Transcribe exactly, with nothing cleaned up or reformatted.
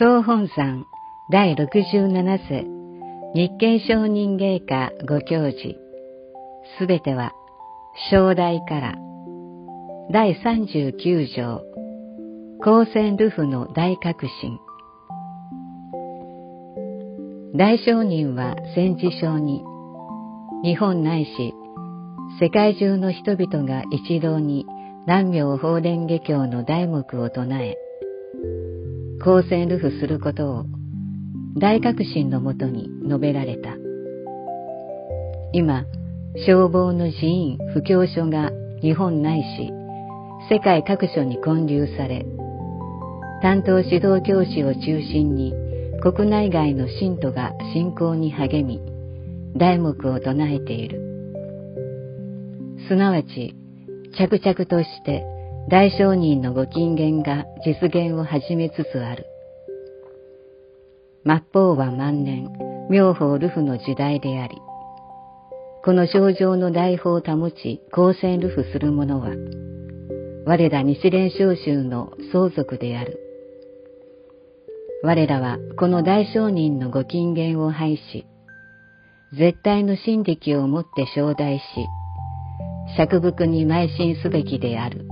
総本山第ろくじゅうなな世日経上人芸家ご教示、すべては正題から第さんじゅうきゅう条、光線流布の大革新。大聖人は戦時症に、日本ないし世界中の人々が一堂に南明法蓮華経の題目を唱え、光線流布することを大革新のもとに述べられた。今、消防の寺院布教書が日本ないし世界各所に建立され、担当指導教師を中心に国内外の信徒が信仰に励み、題目を唱えている。すなわち、着々として大聖人のご金言が実現を始めつつある。末法は万年、妙法流布の時代であり、この正常の大法を保ち、光線流布する者は、我ら日蓮聖宗の相続である。我らはこの大聖人のご金言を拝し、絶対の真力をもって承代し、釈伏に邁進すべきである。